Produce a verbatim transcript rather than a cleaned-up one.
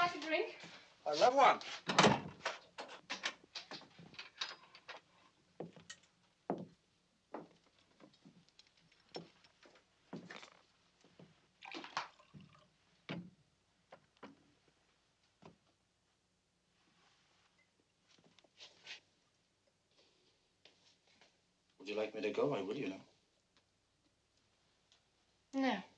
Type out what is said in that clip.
like a drink? I love one. Would you like me to go? I will, you know. No.